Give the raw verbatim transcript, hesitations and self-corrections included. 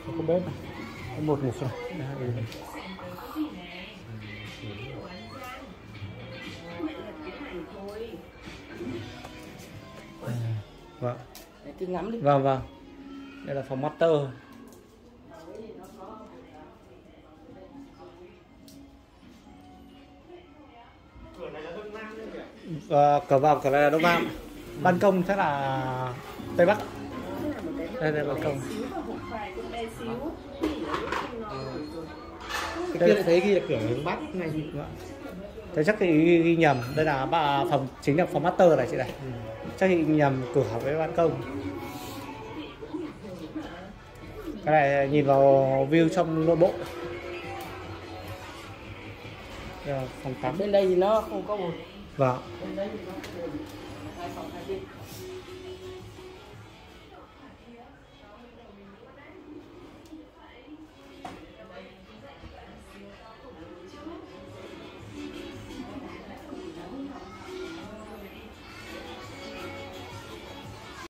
có bếp này. Một một rồi. Vâng. Cứ ngắm đi. Vâng vâng. Đây là phòng master. Và cửa vào cửa này là Đông Nam. Ban công chắc là Tây Bắc. Đây là ban công. Cái kia lại thấy ghi là cửa hướng Bắc này. Thế chắc thì ghi, ghi nhầm. Đây là bà phòng chính là phòng master này chị này. Ừ. Chắc thì nhầm cửa với ban công. Cái này nhìn vào view trong nội bộ. Đây là phòng tắm. Bên đây thì nó không có một. Vâng. Bên đây thì nó hai phòng hai bên.